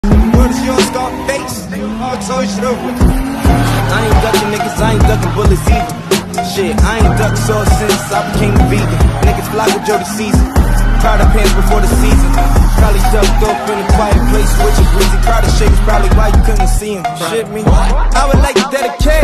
What is your Scarface? I told you over. I ain't ducking niggas, I ain't ducking bullets either. Shit, I ain't ducked sauce since I became a vegan. Niggas fly with Joe the season. Proud of pants before the season. Probably ducked off in a quiet place with your breezy. Proud of shit is probably why you couldn't see him. Shit me, I would like to dedicate